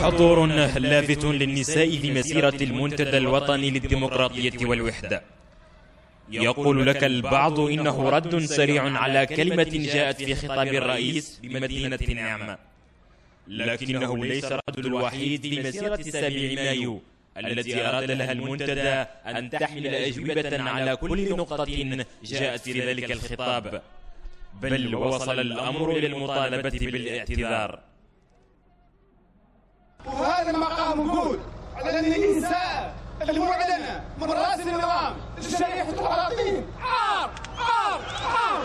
حضور لافت للنساء في مسيرة المنتدى الوطني للديمقراطية والوحدة. يقول لك البعض إنه رد سريع على كلمة جاءت في خطاب الرئيس بمدينة النعمة، لكنه ليس الرد الوحيد في مسيرة 7 مايو التي أراد لها المنتدى أن تحمل أجوبة على كل نقطة جاءت في ذلك الخطاب، بل وصل الأمر إلى المطالبة بالاعتذار. وهذا المقام نقول على أن الإنساء المعلنة من رأس النظام الشريحة العراقيين عار عار عار،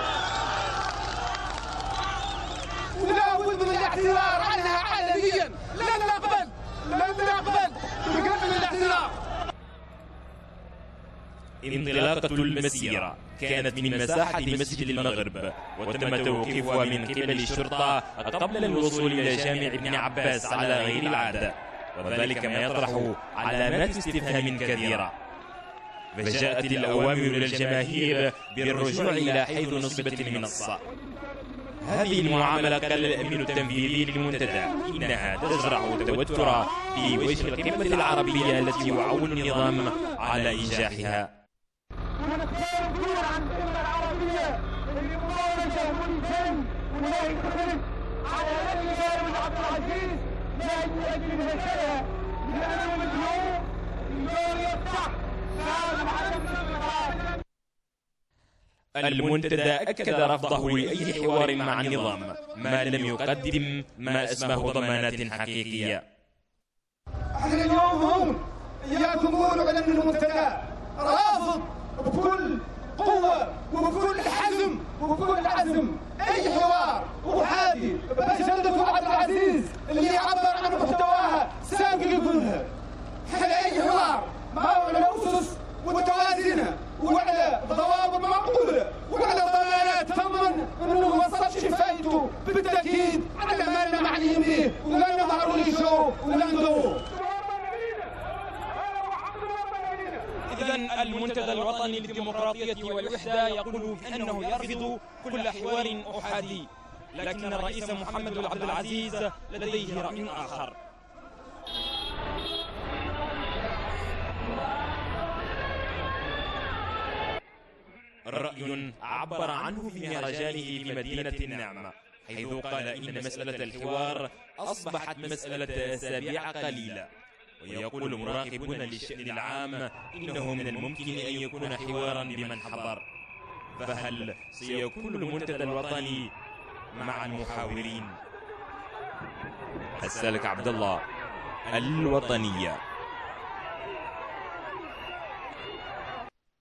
ولا بد من الاعتذار عنها علنيا. لن نقبل بقبل الاعتذار. انطلاقة المسيرة كانت من مساحة مسجد المغرب، وتم توقيفها من قبل الشرطة قبل الوصول إلى جامع ابن عباس على غير العادة، وذلك ما يطرح علامات استفهام كثيرة. فجاءت الأوامر إلى الجماهير بالرجوع إلى حيث نصبت المنصة. هذه المعاملة قال الأمين التنفيذي للمنتدى إنها تزرع التوتر في وجه القمة العربية التي يعول النظام على إنجاحها. ونختار الدور عن الأمة العربية اللي مباركة منتهي ولا يختلف على أبي بن عبد العزيز لا يؤدي بهكذا، لأنه مجنون يدور يفتح سالم على الانتقال. المنتدى أكد رفضه لأي حوار مع النظام ما لم يقدم ما اسمه ضمانات حقيقية. احنا اليوم هون إياكم قولوا على أن المنتدى رافض بكل قوة وبكل حزم وبكل عزم أي حوار أحادي بأجندة عبد العزيز اللي يعبر عن محتواها سابق يقولها. على أي حوار ما هو على أسس متوازنة وعلى ضوابط معقولة وعلى ضمانات تضمن أنه ما وصلش فايته بالتأكيد على ما لنا معنيين به ولا نظهروا لي شو ولا ندوه. إذن المنتدى الوطني للديمقراطية والوحدة يقول بأنه يرفض كل حوار أحادي، لكن الرئيس محمد عبد العزيز لديه رأي آخر. رأي عبر عنه في مهرجانه في مدينة النعمة، حيث قال إن مسألة الحوار أصبحت مسألة أسابيع قليلة. ويقول مراقبون للشأن العام إنه من الممكن أن يكون حوارا بمن حضر، فهل سيكون المنتدى الوطني مع المحاورين؟ السالك عبد الله، الوطنية.